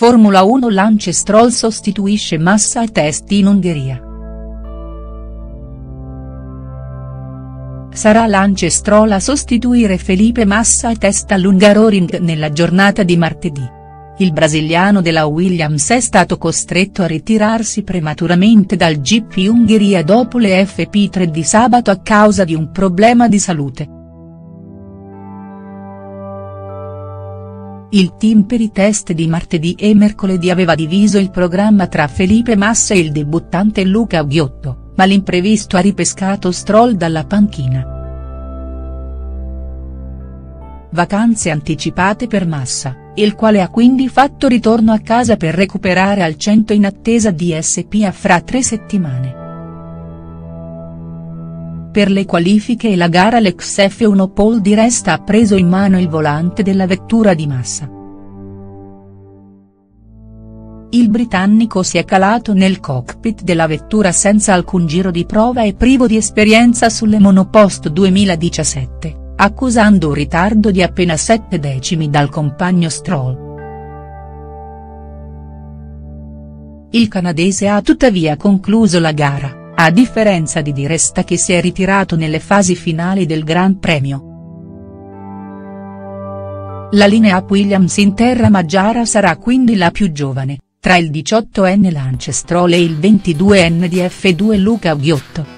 Formula 1 Lance Stroll sostituisce Massa e Testi in Ungheria. Sarà Lance Stroll a sostituire Felipe Massa e Test all'Hungaroring nella giornata di martedì. Il brasiliano della Williams è stato costretto a ritirarsi prematuramente dal GP Ungheria dopo le FP3 di sabato a causa di un problema di salute. Il team per i test di martedì e mercoledì aveva diviso il programma tra Felipe Massa e il debuttante Luca Ghiotto, ma l'imprevisto ha ripescato Stroll dalla panchina. Vacanze anticipate per Massa, il quale ha quindi fatto ritorno a casa per recuperare al 100 in attesa di SPA fra 3 settimane. Per le qualifiche e la gara l'ex F1 Paul Di Resta ha preso in mano il volante della vettura di Massa. Il britannico si è calato nel cockpit della vettura senza alcun giro di prova e privo di esperienza sulle monoposto 2017, accusando un ritardo di appena 7 decimi dal compagno Stroll. Il canadese ha tuttavia concluso la gara, a differenza di Di Resta che si è ritirato nelle fasi finali del Gran Premio. La linea Williams in terra maggiara sarà quindi la più giovane, tra il 18enne Lance Stroll e il 22enne di F2 Luca Ghiotto.